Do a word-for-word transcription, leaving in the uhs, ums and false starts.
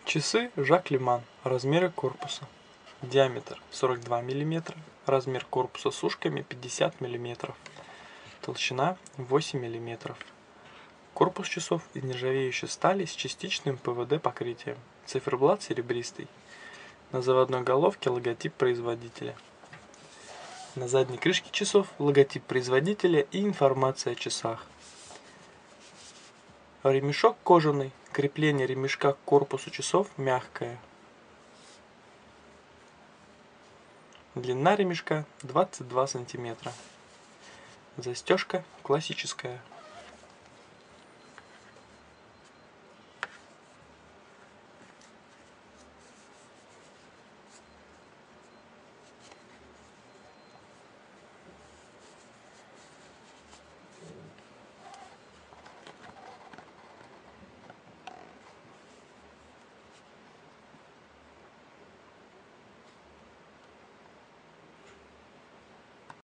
Часы Жак Лиман. Размеры корпуса. Диаметр сорок два миллиметра. Размер корпуса с ушками пятьдесят миллиметров. Толщина восемь миллиметров. Корпус часов из нержавеющей стали с частичным пэ вэ дэ покрытием. Циферблат серебристый. На заводной головке логотип производителя. На задней крышке часов логотип производителя и информация о часах. Ремешок кожаный. Крепление ремешка к корпусу часов мягкое. Длина ремешка двадцать два сантиметра. Застежка классическая.